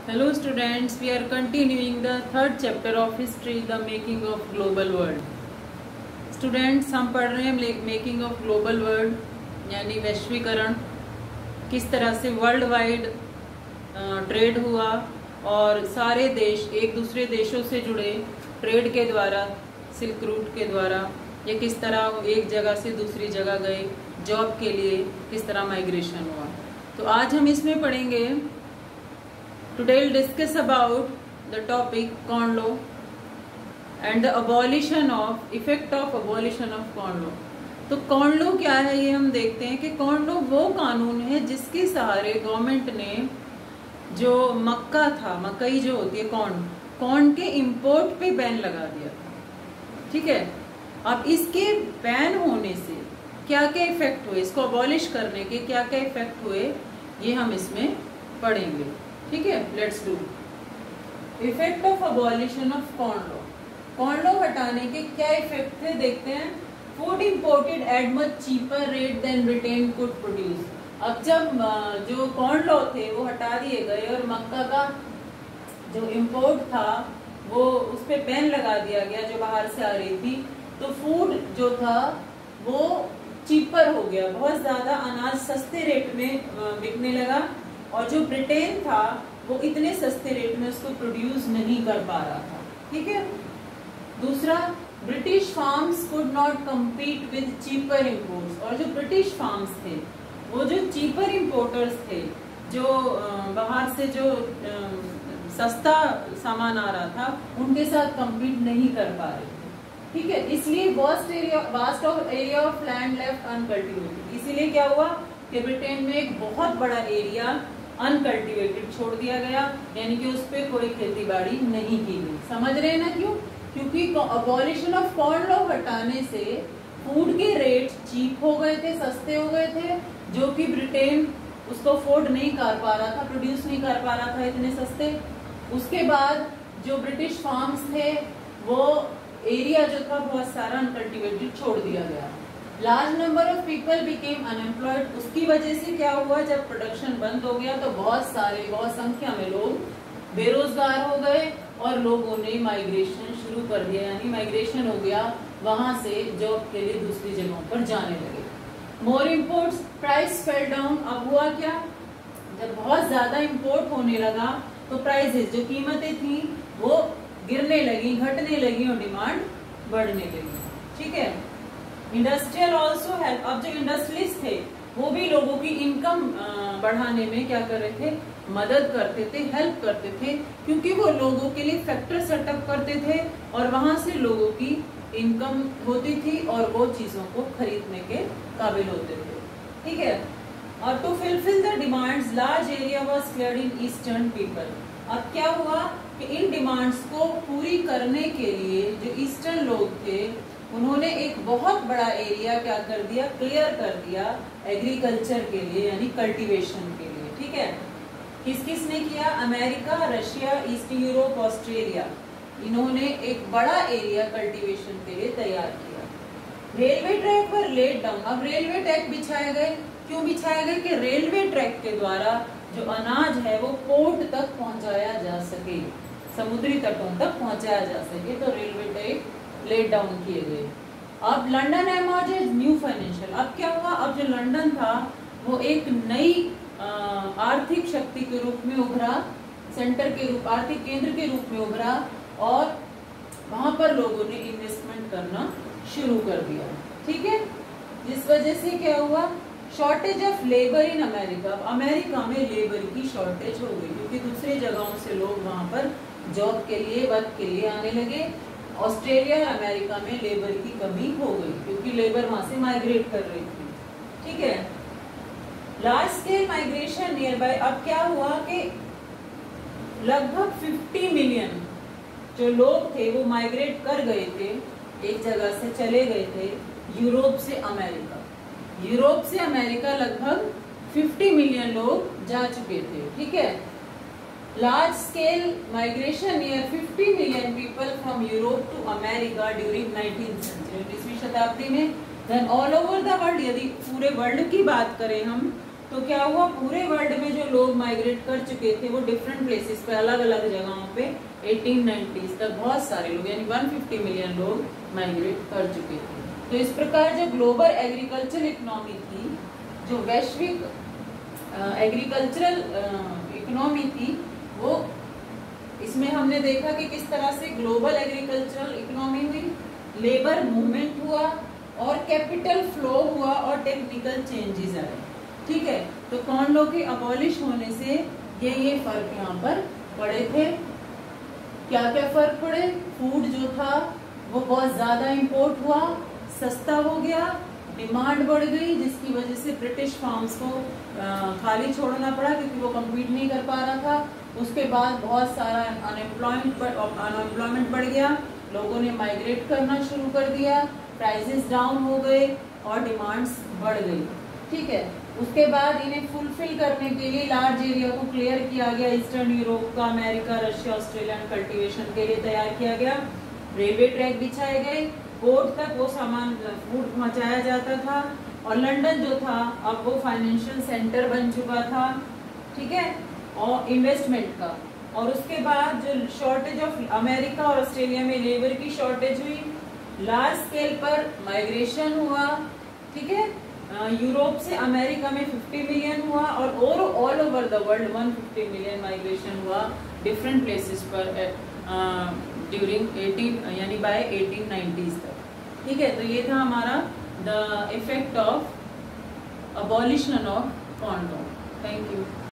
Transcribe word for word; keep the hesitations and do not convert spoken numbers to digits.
Hello students, we are continuing the third chapter of history, the making of global world. Students, हम पढ़ रहे हैं making of global world यानी वैश्वीकरण, किस तरह से वर्ल्ड वाइड ट्रेड हुआ और सारे देश एक दूसरे देशों से जुड़े ट्रेड के द्वारा, सिल्क रूट के द्वारा, या किस तरह एक जगह से दूसरी जगह गए जॉब के लिए, किस तरह माइग्रेशन हुआ। तो आज हम इसमें पढ़ेंगे। Today we'll discuss about the topic Corn Law and the abolition of effect of abolition of Corn Law। तो कॉर्न लॉ क्या है ये हम देखते हैं कि कॉर्न लॉ वो कानून है जिसके सहारे गवर्नमेंट ने जो मक्का था, मकई जो होती है कॉर्न, कॉर्न के इंपोर्ट पे बैन लगा दिया था। ठीक है, अब इसके बैन होने से क्या क्या इफेक्ट हुए, इसको अबॉलिश करने के क्या क्या इफेक्ट हुए, ये हम इसमें पढ़ेंगे। ठीक है, let's do effect of abolition of corn law. Corn law हटाने के क्या इफेक्ट थे देखते हैं। Food imported at much cheaper rate than Britain could produce. अब जब जो कॉर्न लॉ थे वो हटा दिए गए और मक्का का जो इंपोर्ट था वो उस पर बैन लगा दिया गया जो बाहर से आ रही थी, तो फूड जो था वो चीपर हो गया, बहुत ज्यादा अनाज सस्ते रेट में बिकने लगा और जो ब्रिटेन था वो इतने सस्ते रेट में उसको प्रोड्यूस नहीं कर पा रहा था। ठीक है, दूसरा British farms could not compete with cheaper imports. और जो ब्रिटिश फार्म्स थे वो जो चीपर इंपोर्टर्स थे, जो बाहर से जो सस्ता सामान आ रहा था, उनके साथ कम्पीट नहीं कर पा रहे थे। ठीक है, इसलिए vast area vast of area of land left uncultivated. इसीलिए क्या हुआ कि ब्रिटेन में एक बहुत बड़ा एरिया अनकल्टिवेटेड छोड़ दिया गया, यानी कि उस पर कोई खेती बाड़ी नहीं की गई। समझ रहे हैं ना क्यों? क्योंकि अबॉलिशन ऑफ कॉर्न लॉ हटाने से फूड के रेट चीप हो गए थे, सस्ते हो गए थे, जो कि ब्रिटेन उसको अफोर्ड नहीं कर पा रहा था, प्रोड्यूस नहीं कर पा रहा था इतने सस्ते। उसके बाद जो ब्रिटिश फार्म्स थे वो एरिया जो था बहुत सारा अनकल्टिवेटेड छोड़ दिया गया। Large number of people became unemployed. उसकी वजह से क्या हुआ, जब प्रोडक्शन बंद हो गया तो बहुत सारे बहुत संख्या में लोग बेरोजगार हो गए और लोगों ने माइग्रेशन शुरू कर दिया, यानी माइग्रेशन हो गया, वहां से जॉब के लिए दूसरी जगहों पर जाने लगे। More imports, price fell down. अब हुआ क्या, जब बहुत ज्यादा इम्पोर्ट होने लगा तो प्राइसेस, जो कीमतें थी वो गिरने लगी, घटने लगी और डिमांड बढ़ने लगी। ठीक है, इंडस्ट्रियल ऑल्सो हेल्प। अब जो इंडस्ट्रियलिस्ट थे वो भी लोगों की इनकम बढ़ाने में क्या कर रहे थे, मदद करते थे, हेल्प करते थे, क्योंकि वो लोगों के लिए फैक्ट्री सेटअप करते थे और वहां से लोगों की इनकम होती थी और वो चीजों को खरीदने के काबिल होते थे। ठीक है, और to fulfil the demands large area was cleared in eastern people. अब क्या हुआ कि इन डिमांड्स को पूरी करने के लिए जो ईस्टर्न लोग थे उन्होंने एक बहुत बड़ा एरिया क्या कर दिया, क्लियर कर दिया एग्रीकल्चर के लिए, यानी कल्टीवेशन के लिए। ठीक है, किस किस ने किया, America, Russia, east Europe, Australia, इन्होंने एक बड़ा एरिया कल्टीवेशन के लिए तैयार किया। रेलवे ट्रैक पर लेट डाउन। अब रेलवे ट्रैक बिछाए गए, क्यों बिछाए गए कि रेलवे ट्रैक के द्वारा जो अनाज है वो पोर्ट तक पहुंचाया जा सके, समुद्री तटों तक पहुंचाया जा सके, तो रेलवे ट्रैक लेट डाउन किए गए। अब लंदन एमर्जेज न्यू फाइनेंशियल। अब क्या हुआ, अब जो लंदन था वो एक नई आर्थिक शक्ति के रूप में उभरा, सेंटर के रूप, आर्थिक केंद्र के रूप में उभरा और वहां पर लोगों ने इन्वेस्टमेंट करना शुरू कर दिया। ठीक है, जिस वजह से क्या हुआ, shortage of labour in America. America में लेबर की शॉर्टेज हो गई क्योंकि दूसरी जगहों से लोग वहां पर जॉब के लिए, वर्क के लिए आने लगे। ऑस्ट्रेलिया और अमेरिका में लेबर की कमी हो गई क्योंकि लेबर वहां से माइग्रेट कर रही थी। ठीक है, large scale migration nearby. अब क्या हुआ कि लगभग पचास मिलियन जो लोग थे वो माइग्रेट कर गए थे, एक जगह से चले गए थे यूरोप से अमेरिका। यूरोप से अमेरिका लगभग पचास मिलियन लोग जा चुके थे। ठीक है, large scale migration near fifty million people from Europe to America during nineteenth century, उन्नीसवीं शताब्दी में। then all over the world, यदि पूरे वर्ल्ड की बात करें हम तो क्या हुआ, पूरे वर्ल्ड में जो लोग माइग्रेट कर चुके थे वो डिफरेंट प्लेसेस पे, अलग अलग जगहों पे एटीन नाइंटीज़ तक बहुत सारे लोग यानी एक सौ पचास मिलियन लोग माइग्रेट कर चुके थे। तो इस प्रकार जो ग्लोबल एग्रीकल्चर इकोनॉमी थी, जो वैश्विक एग्रीकल्चरल इकोनॉमी थी, वो इसमें हमने देखा कि किस तरह से ग्लोबल एग्रीकल्चरल इकोनॉमी हुई, लेबर मूवमेंट हुआ और कैपिटल फ्लो हुआ और टेक्निकल चेंजेस आए। ठीक है, तो कॉर्न लॉ के अबॉलिश होने से ये ये फर्क यहाँ पर पड़े थे। क्या क्या फर्क पड़े? फूड जो था वो बहुत ज्यादा इंपोर्ट हुआ, सस्ता हो गया, डिमांड बढ़ गई, जिसकी वजह से ब्रिटिश फार्म्स को खाली छोड़ना पड़ा क्योंकि वो कम्पीट नहीं कर पा रहा था। उसके बाद बहुत सारा अनएम्प्लॉयमेंट अनएम्प्लॉयमेंट बढ़ गया, लोगों ने माइग्रेट करना शुरू कर दिया, प्राइसेस डाउन हो गए और डिमांड्स बढ़ गई। ठीक है, उसके बाद इन्हें फुलफिल करने के लिए लार्ज एरिया को क्लियर किया गया, ईस्टर्न यूरोप का, अमेरिका, रशिया, ऑस्ट्रेलिया कल्टीवेशन के लिए तैयार किया गया, रेलवे ट्रैक बिछाए गए, पोर्ट तक वो सामान फूड पहुंचाया जाता था, और लंदन जो था अब वो फाइनेंशियल सेंटर बन चुका था। ठीक है, और इन्वेस्टमेंट का। और उसके बाद जो शॉर्टेज ऑफ अमेरिका और ऑस्ट्रेलिया में लेबर की शॉर्टेज हुई, लार्ज स्केल पर माइग्रेशन हुआ। ठीक है, यूरोप से अमेरिका में पचास मिलियन हुआ और ऑल ओवर द वर्ल्ड एक सौ पचास मिलियन माइग्रेशन हुआ डिफरेंट प्लेसेस पर ड्यूरिंग एटीन यानी बाय एटीन नाइंटीज़ तक। ठीक है, तो ये था हमारा the effect of abolition of corn law. Thank you.